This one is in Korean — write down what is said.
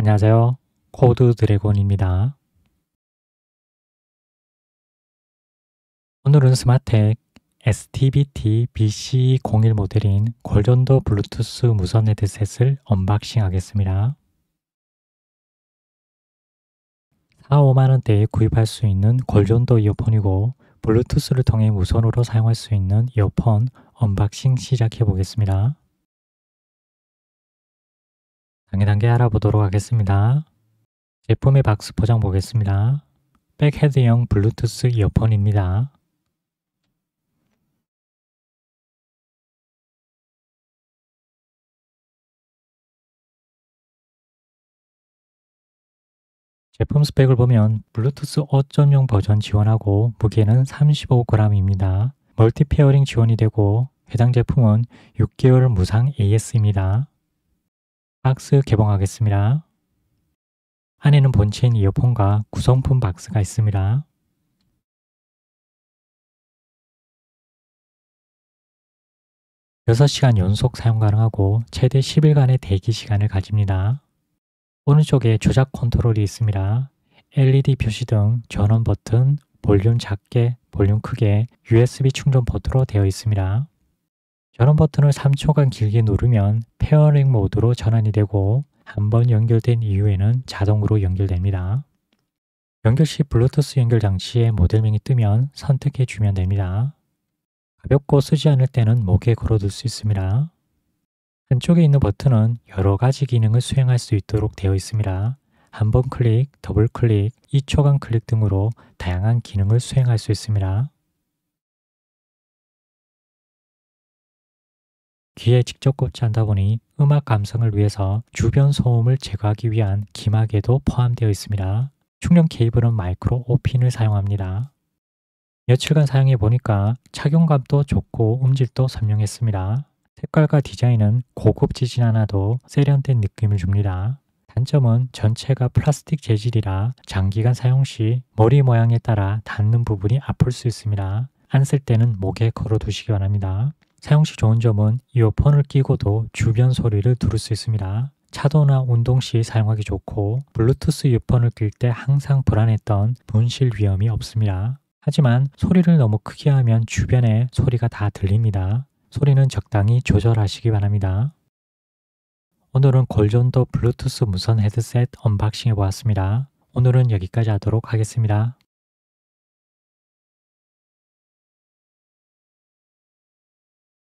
안녕하세요. 코드 드래곤입니다. 오늘은 스마텍 STBT BC01 모델인 골전도 블루투스 무선 헤드셋을 언박싱 하겠습니다. 4, 5만원대에 구입할 수 있는 골전도 이어폰이고 블루투스를 통해 무선으로 사용할 수 있는 이어폰 언박싱 시작해 보겠습니다. 단계 알아보도록 하겠습니다. 제품의 박스 포장 보겠습니다. 백헤드형 블루투스 이어폰입니다. 제품 스펙을 보면 블루투스 5.0 버전 지원하고 무게는 35g입니다. 멀티 페어링 지원이 되고 해당 제품은 6개월 무상 AS입니다. 박스 개봉하겠습니다. 안에는 본체인 이어폰과 구성품 박스가 있습니다. (6시간) 연속 사용 가능하고 최대 10일간의 대기 시간을 가집니다. 오른쪽에 조작 컨트롤이 있습니다. LED 표시 등 전원 버튼, 볼륨 작게, 볼륨 크게, USB 충전 포트로 되어 있습니다. 전원 버튼을 3초간 길게 누르면 페어링 모드로 전환이 되고 한번 연결된 이후에는 자동으로 연결됩니다. 연결 시 블루투스 연결 장치에 모델명이 뜨면 선택해 주면 됩니다. 가볍고 쓰지 않을 때는 목에 걸어둘 수 있습니다. 한쪽에 있는 버튼은 여러 가지 기능을 수행할 수 있도록 되어 있습니다. 한 번 클릭, 더블 클릭, 2초간 클릭 등으로 다양한 기능을 수행할 수 있습니다. 귀에 직접 꽂지 않다 보니 음악 감상을 위해서 주변 소음을 제거하기 위한 기마개도 포함되어 있습니다. 충전 케이블은 마이크로 5핀을 사용합니다. 며칠간 사용해 보니까 착용감도 좋고 음질도 선명했습니다. 색깔과 디자인은 고급지진 않아도 세련된 느낌을 줍니다. 단점은 전체가 플라스틱 재질이라 장기간 사용 시 머리 모양에 따라 닿는 부분이 아플 수 있습니다. 안 쓸 때는 목에 걸어 두시기 바랍니다. 사용 시 좋은 점은 이어폰을 끼고도 주변 소리를 들을 수 있습니다. 차도나 운동 시 사용하기 좋고 블루투스 이어폰을 낄 때 항상 불안했던 분실 위험이 없습니다. 하지만 소리를 너무 크게 하면 주변에 소리가 다 들립니다. 소리는 적당히 조절하시기 바랍니다. 오늘은 골전도 블루투스 무선 헤드셋 언박싱 해보았습니다. 오늘은 여기까지 하도록 하겠습니다.